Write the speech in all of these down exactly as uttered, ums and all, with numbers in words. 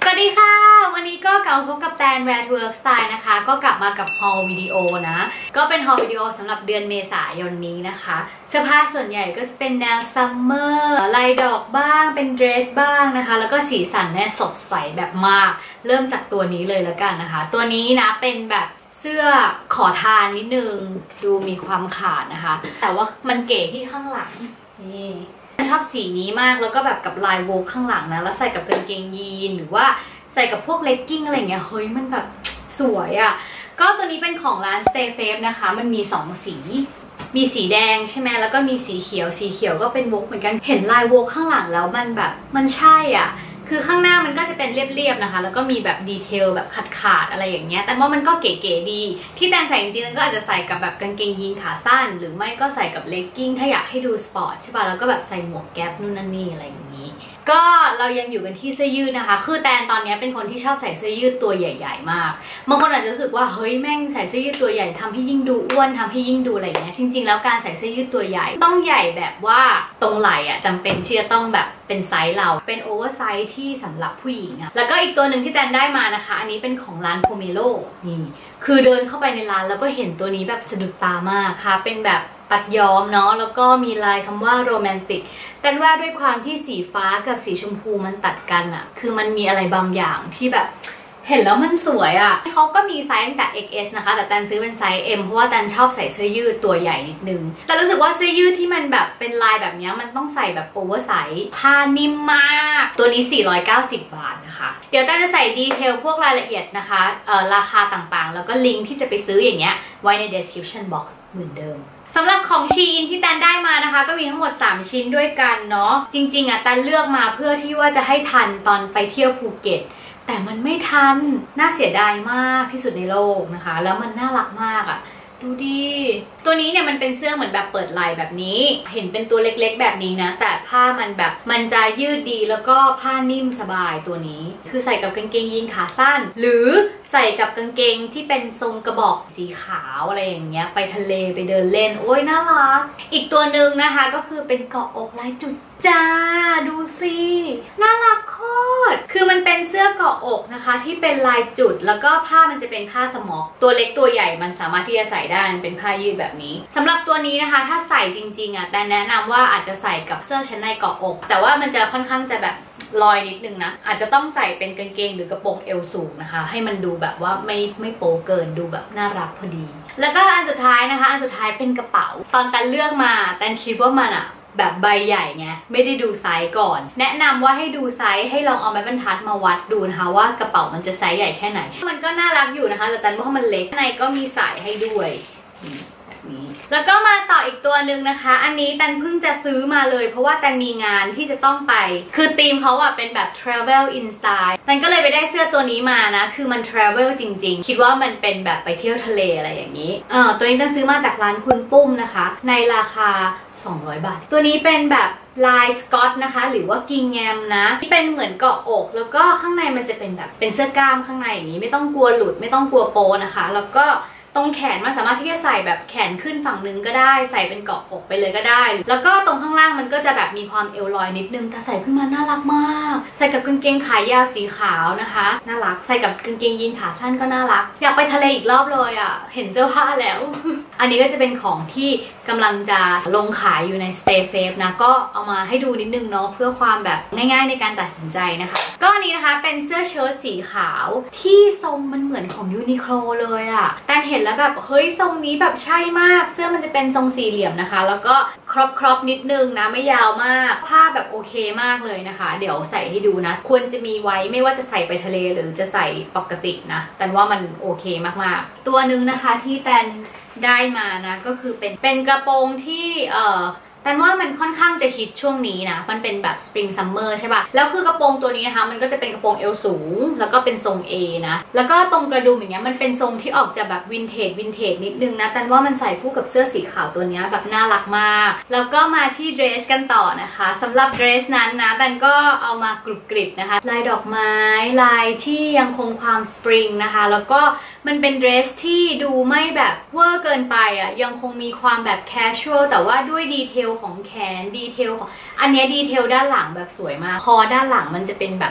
สวัสดีค่ะวันนี้ก็กลับมาพบกับแตน Wear to Work Style นะคะก็กลับมากับ haul วิดีโอนะก็เป็น haul วิดีโอสำหรับเดือนเมษายนนี้นะคะเสื้อผ้าส่วนใหญ่ก็จะเป็นแนวซัมเมอร์ลายดอกบ้างเป็นเดรสบ้างนะคะแล้วก็สีสันเนี่ยสดใสแบบมากเริ่มจากตัวนี้เลยแล้วกันนะคะตัวนี้นะเป็นแบบเสื้อขอทานนิดนึงดูมีความขาดนะคะแต่ว่ามันเก๋ที่ข้างหลังนี่ชอบสีนี้มากแล้วก็แบบกับลายโวกข้างหลังนะแล้วใส่กับกางเกงยีนหรือว่าใส่กับพวกเลกกิ้งอะไรเงี้ยเฮ้ยมันแบบสวยอะ่ะก็ตัวนี้เป็นของร้าน Stay Fav นะคะมันมีสองสีมีสีแดงใช่ไหมแล้วก็มีสีเขียวสีเขียวก็เป็นโวกเหมือนกันเห็นลายโวกข้างหลังแล้วมันแบบมันใช่อ่ะคือข้างหน้ามันก็จะเป็นเรียบๆนะคะแล้วก็มีแบบดีเทลแบบขาดๆอะไรอย่างเงี้ยแต่ว่ามันก็เก๋ๆดีที่แตนใส่จริงๆก็อาจจะใส่กับแบบกางเกงยีนขาสั้นหรือไม่ก็ใส่กับเลกกิ้งถ้าอยากให้ดูสปอร์ตใช่ป่ะแล้วก็แบบใส่หมวกแก๊ปนู่นนั่นนี่อะไรอย่างนี้ก็เรายังอยู่กันที่เสื้อยืดนะคะคือแตนตอนนี้เป็นคนที่ชอบใส่เสื้อยืดตัวใหญ่ๆมากบางคนอาจจะรู้สึกว่าเฮ้ยแม่งใส่เสื้อยืดตัวใหญ่ทำให้ยิ่งดูอ้วนทำให้ยิ่งดูอะไรเงี้ยจริงๆแล้วการใส่เสื้อยืดตัวใหญ่ต้องใหญ่แบบว่าตรงไหล่อ่ะจำเป็นที่จะต้องแบบเป็นไซส์เราเป็นโอเวอร์ไซส์ที่สำหรับผู้หญิงอะแล้วก็อีกตัวหนึ่งที่แตนได้มานะคะอันนี้เป็นของร้านโพเมโลนี่คือเดินเข้าไปในร้านแล้วก็เห็นตัวนี้แบบสะดุดตามากค่ะเป็นแบบตัดย้อมเนาะแล้วก็มีลายคำว่าโรแมนติกแต่ว่าด้วยความที่สีฟ้ากับสีชมพูมันตัดกันอะคือมันมีอะไรบางอย่างที่แบบเห็นแล้วมันสวยอะเขาก็มีไซส์ตั้งแต่ เอ็กซ์ เอส นะคะแต่แตนซื้อเป็นไซส์ เอ็ม เพราะว่าแตนชอบใส่เสื้อยืดตัวใหญ่นิดนึงแต่รู้สึกว่าเสื้อยืดที่มันแบบเป็นลายแบบนี้มันต้องใส่แบบโอเวอร์ไซส์ผ้านิ่มมากตัวนี้สี่ร้อยเก้าสิบบาทนะคะเดี๋ยวแตนจะใส่ดีเทลพวกรายละเอียดนะคะเอ่อราคาต่างๆแล้วก็ลิงก์ที่จะไปซื้ออย่างเงี้ยไว้ใน description box เหมือนเดิมสำหรับของชีอินที่แตนได้มานะคะก็มีทั้งหมดสามชิ้นด้วยกันเนาะจริงๆอ่ะแตนเลือกมาเพื่อที่ว่าจะให้ทันตอนไปเที่ยวภูเก็ตแต่มันไม่ทันน่าเสียดายมากที่สุดในโลกนะคะแล้วมันน่ารักมากอ่ะดูดิตัวนี้เนี่ยมันเป็นเสื้อเหมือนแบบเปิดไหล่แบบนี้เห็นเป็นตัวเล็กๆแบบนี้นะแต่ผ้ามันแบบมันจะยืดดีแล้วก็ผ้านิ่มสบายตัวนี้คือใส่กับกางเกงยีนขาสั้นหรือใส่กับกางเกงที่เป็นทรงกระบอกสีขาวอะไรอย่างเงี้ยไปทะเลไปเดินเล่นโอ้ยน่ารักอีกตัวหนึ่งนะคะก็คือเป็นเกาะอกลายจุดจ้าดูสิน่ารักโคตรคือมันเป็นเสื้อเกาะอกนะคะที่เป็นลายจุดแล้วก็ผ้ามันจะเป็นผ้าสม็อกตัวเล็กตัวใหญ่มันสามารถที่จะใส่ได้มันเป็นผ้ายืดแบบนี้สำหรับตัวนี้นะคะถ้าใส่จริงๆอ่ะแต่แนะนำว่าอาจจะใส่กับเสื้อชั้นในเกาะอกแต่ว่ามันจะค่อนข้างจะแบบลอยนิดนึงนะอาจจะต้องใส่เป็นกางเกงหรือกระโปรงเอวสูงนะคะให้มันดูแบบว่าไม่ไม่โป๊เกินดูแบบน่ารักพอดีแล้วก็อันสุดท้ายนะคะอันสุดท้ายเป็นกระเป๋าตอนแตนเลือกมาแตนคิดว่ามันอะแบบใบใหญ่ไงไม่ได้ดูไซส์ก่อนแนะนำว่าให้ดูไซส์ให้ลองเอาไม้บรรทัดมาวัดดูนะคะว่ากระเป๋ามันจะไซส์ใหญ่แค่ไหนมันก็น่ารักอยู่นะคะแต่แตนว่ามันเล็กข้างในก็มีสายให้ด้วยแล้วก็มาต่ออีกตัวหนึ่งนะคะอันนี้แตนเพิ่งจะซื้อมาเลยเพราะว่าแตนมีงานที่จะต้องไปคือธีมเขาอะเป็นแบบ travel in style แตนก็เลยไปได้เสื้อตัวนี้มานะคือมัน travel จริงๆคิดว่ามันเป็นแบบไปเที่ยวทะเลอะไรอย่างนี้เออตัวนี้แตนซื้อมาจากร้านคุณปุ้มนะคะในราคาสองร้อยบาทตัวนี้เป็นแบบลายสกอตนะคะหรือว่ากิงแงมนะที่เป็นเหมือนเกาะอกแล้วก็ข้างในมันจะเป็นแบบเป็นเสื้อกล้ามข้างในอย่างนี้ไม่ต้องกลัวหลุดไม่ต้องกลัวโปนะคะแล้วก็ตรงแขนมันสามารถที่จะใส่แบบแขนขึ้นฝั่งนึงก็ได้ใส่เป็นเกาะอกไปเลยก็ได้แล้วก็ตรงข้างล่างมันก็จะแบบมีความเอวลอยนิดนึงแต่ใส่ขึ้นมาน่ารักมากใส่กับกางเกงขายาวสีขาวนะคะน่ารักใส่กับกางเกงยีนขาสั้นก็น่ารักอยากไปทะเลอีกรอบเลยอ่ะเห็นเสื้อผ้าแล้ว อันนี้ก็จะเป็นของที่กำลังจะลงขายอยู่ใน Stay Fav นะก็เอามาให้ดูนิดนึงเนาะเพื่อความแบบง่ายๆในการตัดสินใจนะคะก็อันนี้นะคะเป็นเสื้อเชิ้ตสีขาวที่ทรงมันเหมือนของยูนิโคลเลยอ่ะแต่เห็นแล้วแบบเฮ้ยทรงนี้แบบใช่มากเสื้อมันจะเป็นทรงสี่เหลี่ยมนะคะแล้วก็ครอปครอปนิดนึงนะไม่ยาวมากผ้าแบบโอเคมากเลยนะคะเดี๋ยวใส่ให้ดูนะควรจะมีไว้ไม่ว่าจะใส่ไปทะเลหรือจะใส่ปกตินะแต่ว่ามันโอเคมากๆตัวนึงนะคะที่แตนได้มานะก็คือเป็นเป็นกระโปรงที่เอ่อแต่ว่ามันค่อนข้างจะฮิตช่วงนี้นะมันเป็นแบบ Spring Summer ใช่ป่ะแล้วคือกระโปรงตัวนี้นะคะมันก็จะเป็นกระโปรงเอวสูงแล้วก็เป็นทรง A นะแล้วก็ตรงกระดุมอย่างเงี้ยมันเป็นทรงที่ออกจะแบบวินเทจวินเทจนิดนึงนะแต่ว่ามันใส่คู่กับเสื้อสีขาวตัวนี้แบบน่ารักมากแล้วก็มาที่เดรสกันต่อนะคะสำหรับเดรสนั้นนะแตนก็เอามากรุบกริบนะคะลายดอกไม้ลายที่ยังคงความสปริงนะคะแล้วก็มันเป็นเดรสที่ดูไม่แบบเวอร์เกินไปอ่ะยังคงมีความแบบแคชชวลแต่ว่าด้วยดีเทลของแขนดีเทลของอันนี้ดีเทลด้านหลังแบบสวยมากคอด้านหลังมันจะเป็นแบบ เ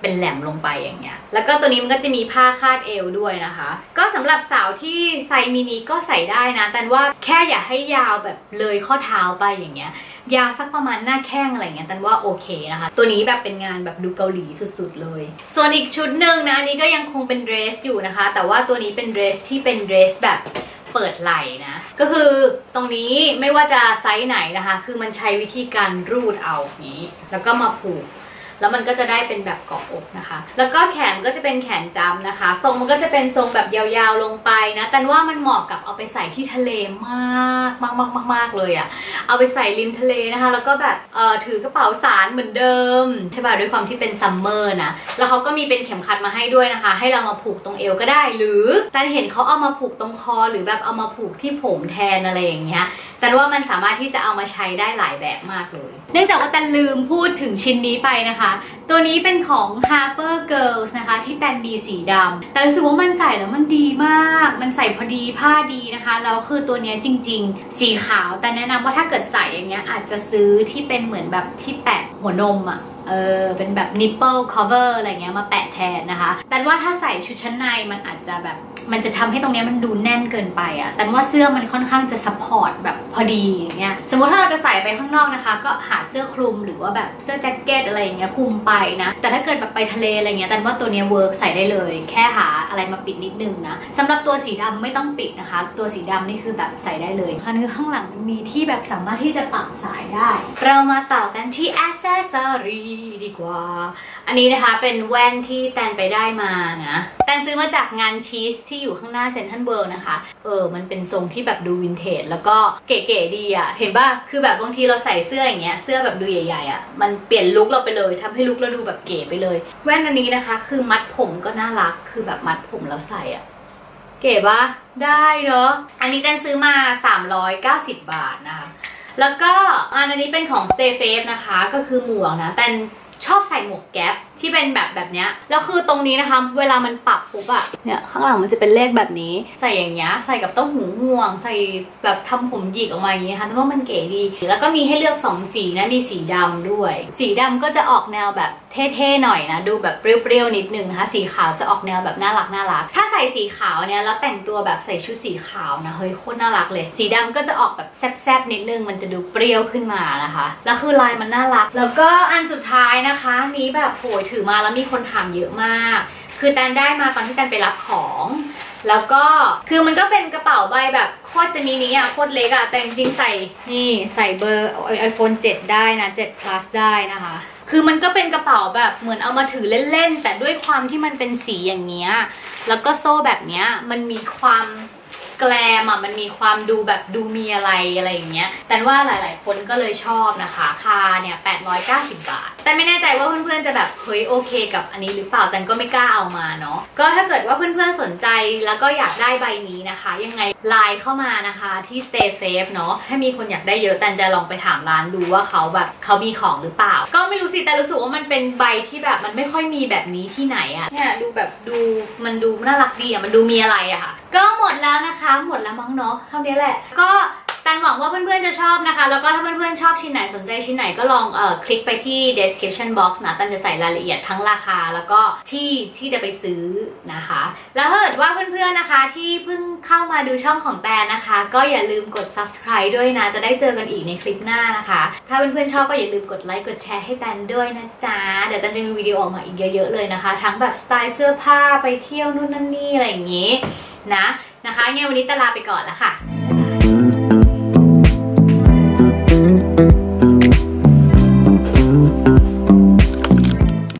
เป็นแหลมลงไปอย่างเงี้ยแล้วก็ตัวนี้มันก็จะมีผ้าคาดเอวด้วยนะคะก็สำหรับสาวที่ไซส์มินิก็ใส่ได้นะแต่ว่าแค่อย่าให้ยาวแบบเลยข้อเท้าไปอย่างเงี้ยยาวสักประมาณหน้าแข้งอะไรเงี้ยแต่ว่าโอเคนะคะตัวนี้แบบเป็นงานแบบดูเกาหลีสุดๆเลยส่วนอีกชุดหนึ่งนะอันนี้ก็ยังคงเป็นเดรสอยู่นะคะแต่ว่าตัวนี้เป็นเดรสที่เป็นเดรสแบบเปิดไหล่นะก็คือตรงนี้ไม่ว่าจะไซส์ไหนนะคะคือมันใช้วิธีการรูดเอานี้แล้วก็มาผูกแล้วมันก็จะได้เป็นแบบเกาะอกนะคะแล้วก็แขนก็จะเป็นแขนจำนะคะทรงมันก็จะเป็นทรงแบบยาวๆลงไปนะแต่ว่ามันเหมาะกับเอาไปใส่ที่ทะเลมากมากมากมากมากเลยอะเอาไปใส่ริมทะเลนะคะแล้วก็แบบเอ่อถือกระเป๋าสารเหมือนเดิมใช่ป่ะด้วยความที่เป็นซัมเมอร์นะแล้วเขาก็มีเป็นเข็มขัดมาให้ด้วยนะคะให้เรามาผูกตรงเอวก็ได้หรือแต่เห็นเขาเอามาผูกตรงคอหรือแบบเอามาผูกที่ผมแทนอะไรอย่างเงี้ยแต่ว่ามันสามารถที่จะเอามาใช้ได้หลายแบบมากเลยเนื่องจากว่าแตนลืมพูดถึงชิ้นนี้ไปนะคะตัวนี้เป็นของ Harper Girls นะคะที่แตนมีสีดำแต่รู้สึกว่ามันใส่แล้วมันดีมากมันใส่พอดีผ้าดีนะคะแล้วคือตัวนี้จริงๆสีขาวแต่แนะนำว่าถ้าเกิดใส่อย่างเงี้ยอาจจะซื้อที่เป็นเหมือนแบบที่แปะหัวนมอะเออเป็นแบบ nipple cover อะไรเงี้ยมาแปะแทนนะคะแต่ว่าถ้าใส่ชุดชั้นในมันอาจจะแบบมันจะทำให้ตรงนี้มันดูแน่นเกินไปอะแต่ว่าเสื้อมันค่อนข้างจะซัพพอร์ตแบบพอดีอย่างเงี้ยสมมติถ้าเราจะใส่ไปข้างนอกนะคะก็หาเสื้อคลุมหรือว่าแบบเสื้อแจ็คเก็ตอะไรอย่างเงี้ยคลุมไปนะแต่ถ้าเกิดแบบไปทะเลอะไรเงี้ยแต่ว่าตัวนี้เวิร์กใส่ได้เลยแค่หาอะไรมาปิดนิดนึงนะสำหรับตัวสีดำไม่ต้องปิดนะคะตัวสีดำนี่คือแบบใส่ได้เลยข้างข้างหลังมีที่แบบสามารถที่จะปรับสายได้เรามาต่อกันที่แอคเซสซอรี่ดีกว่าอันนี้นะคะเป็นแว่นที่แตนไปได้มานะแตนซื้อมาจากงานชีสที่อยู่ข้างหน้าเซ็นทรัลเวิลด์นะคะเออมันเป็นทรงที่แบบดูวินเทจแล้วก็เก๋ๆดีอ่ะเห็นป่ะคือแบบบางทีเราใส่เสื้ออย่างเงี้ยเสื้อแบบดูใหญ่ๆอ่ะมันเปลี่ยนลุคเราไปเลยทำให้ลุคเราดูแบบเก๋ไปเลยแว่นอันนี้นะคะคือมัดผมก็น่ารักคือแบบมัดผมแล้วใส่อ่ะเก๋ป่ะได้เนาะอันนี้แตนซื้อมาสามร้อยเก้าสิบบาทนะคะแล้วก็อันนี้เป็นของ Stay Safe นะคะก็คือหมวกนะแต่ชอบใส่หมวกแก๊ปที่เป็นแบบแบบเนี้ยแล้วคือตรงนี้นะคะเวลามันปรับปุ๊บอะเนี่ยข้างหลังมันจะเป็นเลขแบบนี้ใส่อย่างเงี้ยใส่กับต้มหูง่วงใส่แบบทำผมหยิกออกมาอย่างเงี้ยค่ะแต่ว่ามันเก๋ดีแล้วก็มีให้เลือกสองสีนะมีสีดำด้วยสีดำก็จะออกแนวแบบเท่ๆหน่อยนะดูแบบเปรี้ยวๆนิดนึงนะคะสีขาวจะออกแนวแบบน่ารักน่ารักถ้าใส่สีขาวเนี่ยแล้วแต่งตัวแบบใส่ชุดสีขาวนะเฮ้ยโคตรน่ารักเลยสีดำก็จะออกแบบแซ่บๆนิดนึงมันจะดูเปรี้ยวขึ้นมานะคะแล้วคือลายมันน่ารักแล้วก็อันสุดท้ายนะคะนี้แบบโหยถือมาแล้วมีคนถามเยอะมากคือแตนได้มาตอนที่แตนไปรับของแล้วก็คือมันก็เป็นกระเป๋าใบแบบโคตรจะมินิอ่ะโคตรเล็กอ่ะแต่จริงๆใส่นี่ใส่เบอร์ ไอโฟน เซเว่น ได้นะเซเว่น plus ได้นะคะคือมันก็เป็นกระเป๋าแบบเหมือนเอามาถือเล่นๆแต่ด้วยความที่มันเป็นสีอย่างเงี้ยแล้วก็โซ่แบบเนี้ยมันมีความแกลมอ่ะมันมีความดูแบบดูมีอะไรอะไรอย่างเงี้ยแต่ว่าหลายๆคนก็เลยชอบนะคะราคาเนี่ยแปดร้อยเก้าสิบบาทแต่ไม่แน่ใจว่าเพื่อนๆจะแบบเฮ้ยโอเคกับอันนี้หรือเปล่าแต่ก็ไม่กล้าเอามาเนาะก็ถ้าเกิดว่าเพื่อนๆสนใจแล้วก็อยากได้ใบนี้นะคะยังไงไลน์เข้ามานะคะที่ Stay Safe เนาะถ้ามีคนอยากได้เยอะแต่จะลองไปถามร้านดูว่าเขาแบบเขามีของหรือเปล่าก็ไม่รู้สิแต่รู้สึกว่ามันเป็นใบที่แบบมันไม่ค่อยมีแบบนี้ที่ไหนอะเนี่ยดูแบบดูมันดูน่ารักดีอะมันดูมีอะไรอะค่ะก็หมดแล้วนะคะหมดแล้วมั้งเนาะเท่านี้แหละก็แตนหวังว่าเพื่อนๆจะชอบนะคะแล้วก็ถ้าเพื่อนๆชอบชิ้นไหนสนใจชิ้นไหนก็ลองเอ่อคลิกไปที่ description box นะแตนจะใส่รายละเอียดทั้งราคาแล้วก็ที่ที่จะไปซื้อนะคะแล้วถ้าเกิดว่าเพื่อนๆนะคะที่เพิ่งเข้ามาดูช่องของแตนนะคะก็อย่าลืมกด subscribe ด้วยนะจะได้เจอกันอีกในคลิปหน้านะคะถ้าเพื่อนๆชอบก็อย่าลืมกดไลค์กดแชร์ให้แตนด้วยนะจ๊ะเดี๋ยวแตนจะมีวิดีโอออกมาอีกเยอะๆเลยนะคะทั้งแบบสไตล์เสื้อผ้าไปเที่ยวนู่นนั่นนี่อะไรอย่างงี้นะนะคะงั้นวันนี้แตนลาไปก่อนแล้วค่ะ